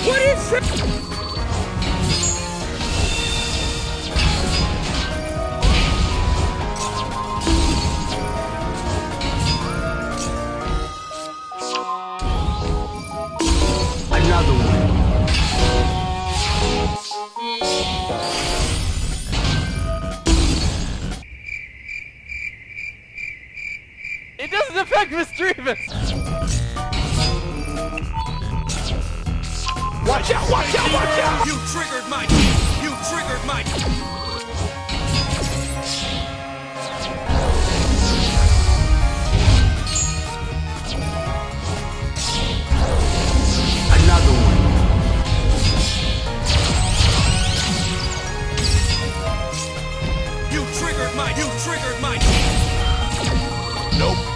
What is that? Another one. It doesn't affect Misdreavus! Watch out, watch out, watch out! You triggered my... You triggered my... Another one. You triggered my... You triggered my... Nope.